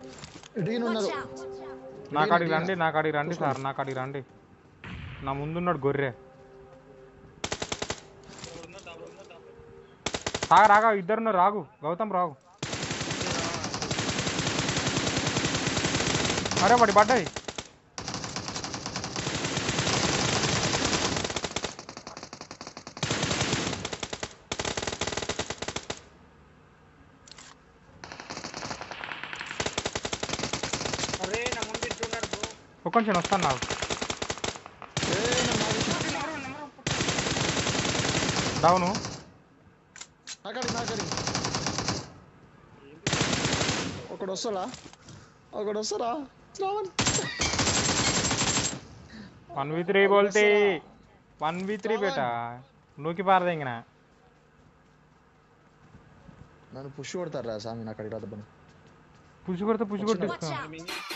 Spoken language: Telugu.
ఇటుగిన ఉన్నారు. నా కాడికి రండి సార్, నా కాడికి రండి. నా ముందున్నాడు గొర్రె. రాగా ఇద్దరున్నారు, రాగు గౌతమ్ రాగు. అరే వాడి పడ్డాయి. ఒక్క నిమిషం వస్తాను నాకు. డౌను ఒకడు వస్తాడా 1v3 बोलते 1v3 बेटा నూకి పారదెంగిన. నన్ను పుష్ కొడతారా సామి, నాకు అడిగి రాదు. పుష్ కొడితే